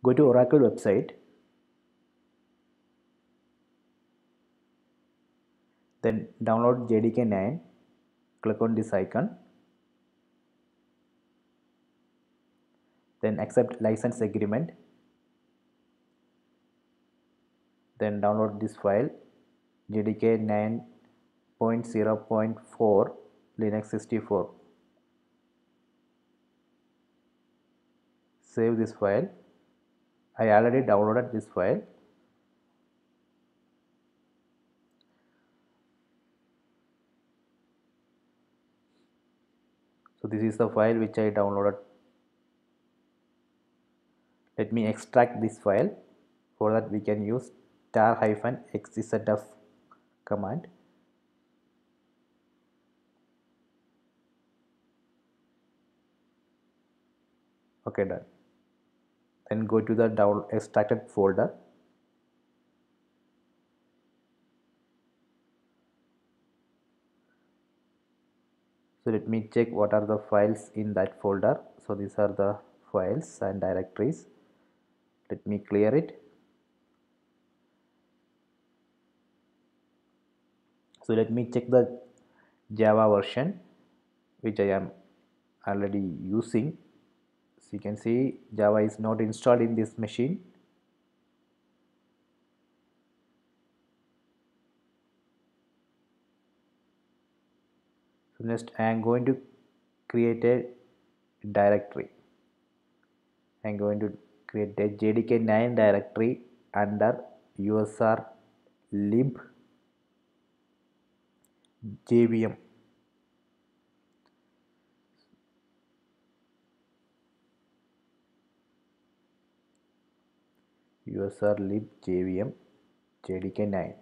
Go to Oracle website, then download JDK 9, click on this icon, then accept license agreement, then download this file JDK 9.0.4 Linux 64. Save this file. I already downloaded this file. So this is the file which I downloaded. Let me extract this file. For that we can use tar-xzf command. Okay, done. Then go to the extracted folder. So let me check what are the files in that folder. So these are the files and directories. Let me clear it. So let me check the Java version which I am already using. So you can see Java is not installed in this machine. So next I am going to create a directory. I am going to create a JDK9 directory under usr lib jvm. usr lib jvm JDK9.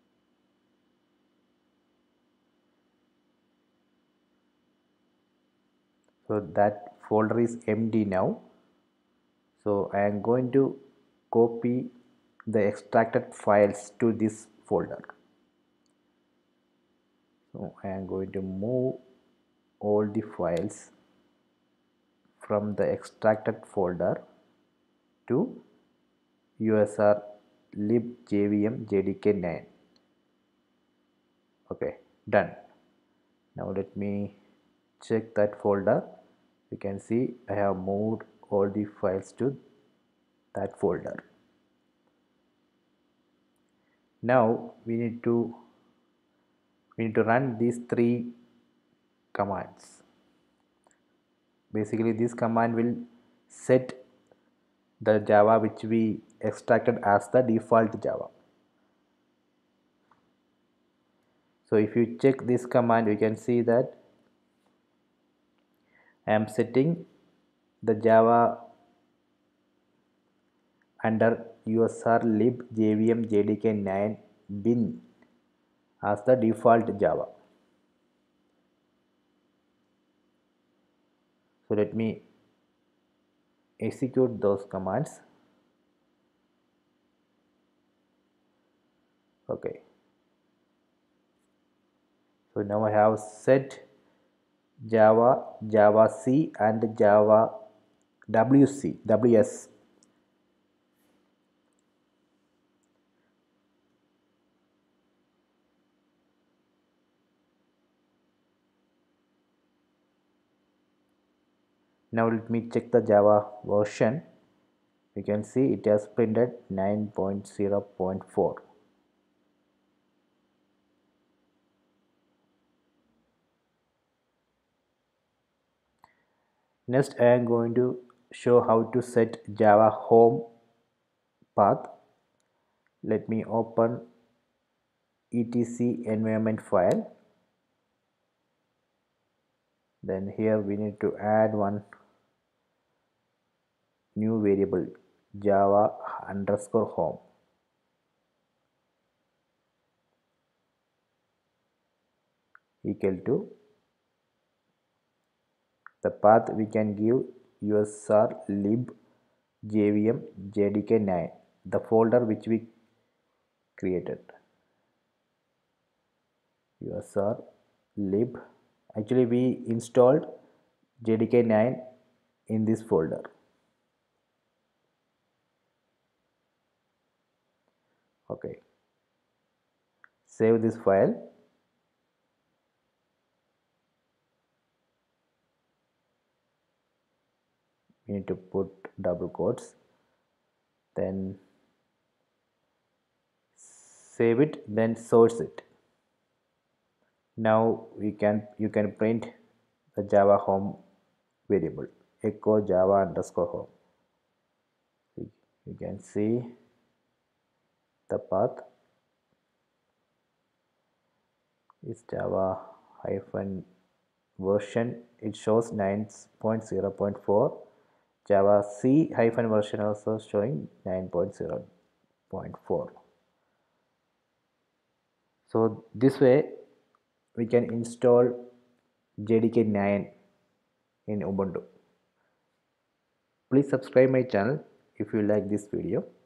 So that folder is empty now. So I am going to copy the extracted files to this folder. So I am going to move all the files from the extracted folder to usr lib jvm jdk9. Okay, done. Now let me check that folder. You can see I have moved all the files to that folder. Now we need to run these three commands. Basically this command will set the Java which we extracted as the default Java. So if you check this command, you can see that I am setting the Java under usr lib jvm jdk9 bin as the default Java. So let me execute those commands. Okay. So now I have set Java, Java C and Java WS. Now let me check the Java version. You can see it has printed 9.0.4. Next I am going to show how to set Java home path. Let me open etc environment file. Then here we need to add one new variable Java underscore home equal to the path we can give usr lib jvm jdk9, the folder which we created. usr lib, actually we installed jdk9 in this folder. Okay, save this file. We need to put double quotes, then save it, then source it. Now you can print the Java home variable, echo java underscore home. You can see the path is java hyphen version. It shows 9.0.4. Java C hyphen version also showing 9.0.4. So this way we can install JDK 9 in Ubuntu. Please subscribe my channel if you like this video.